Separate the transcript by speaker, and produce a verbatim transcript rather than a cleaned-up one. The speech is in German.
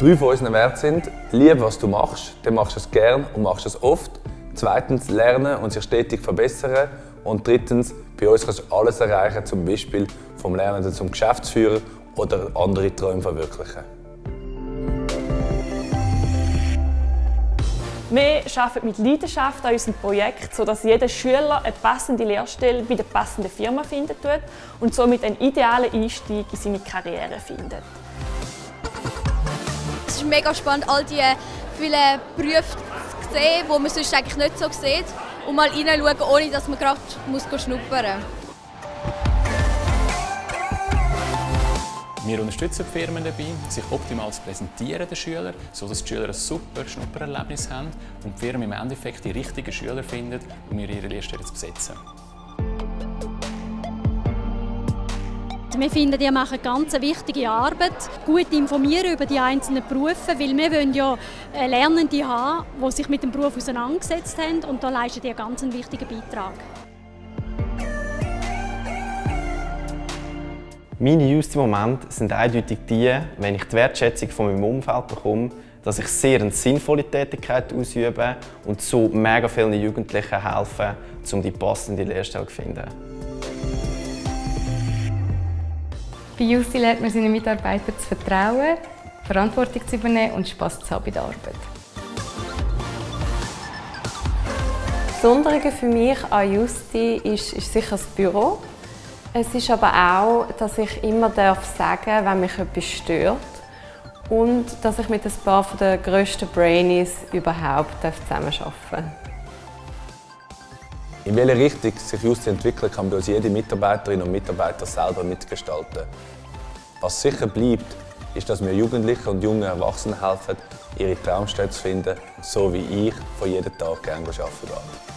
Speaker 1: Drei von unseren Werten sind: Liebe, was du machst, dann machst du es gern und machst es oft. Zweitens, lernen und sich stetig verbessern. Und drittens, bei uns kannst du alles erreichen, zum Beispiel vom Lernenden zum Geschäftsführer oder andere Träume verwirklichen.
Speaker 2: Wir arbeiten mit Leidenschaft an unserem Projekt, sodass jeder Schüler eine passende Lehrstelle bei der passenden Firma finden tut und somit einen idealen Einstieg in seine Karriere findet.
Speaker 3: Es ist mega spannend, all die vielen Berufe zu sehen, die man sonst eigentlich nicht so sieht. Und mal hineinschauen, ohne dass man gerade schnuppern muss.
Speaker 4: Wir unterstützen die Firmen dabei, sich optimal zu präsentieren den Schülern, sodass die Schüler ein super Schnuppererlebnis haben und die Firma im Endeffekt die richtigen Schüler findet, um ihre Lehrstelle zu besetzen.
Speaker 5: Wir finden, die machen ganz wichtige Arbeit, gut informieren über die einzelnen Berufe, weil wir wollen ja Lernende haben, die sich mit dem Beruf auseinandergesetzt haben, und da leisten die einen ganz wichtigen Beitrag.
Speaker 6: Meine Justi-Momente sind eindeutig die, wenn ich die Wertschätzung von meinem Umfeld bekomme, dass ich sehr eine sinnvolle Tätigkeit ausübe und so mega vielen Jugendlichen helfen, um die passende Lehrstelle zu finden.
Speaker 7: Bei Justi lernt man seinen Mitarbeitern zu vertrauen, Verantwortung zu übernehmen und Spass zu haben bei der Arbeit.
Speaker 8: Das Besondere für mich an Justi ist, ist sicher das Büro. Es ist aber auch, dass ich immer darf sagen, wenn mich etwas stört, und dass ich mit ein paar der grössten Brainies überhaupt zusammenarbeiten darf.
Speaker 1: In welche Richtung sich Justi entwickeln kann, bei uns jede Mitarbeiterin und Mitarbeiter selber mitgestalten. Was sicher bleibt, ist, dass wir Jugendlichen und jungen Erwachsenen helfen, ihre Traumstätte zu finden, so wie ich von jedem Tag gerne arbeiten gehe.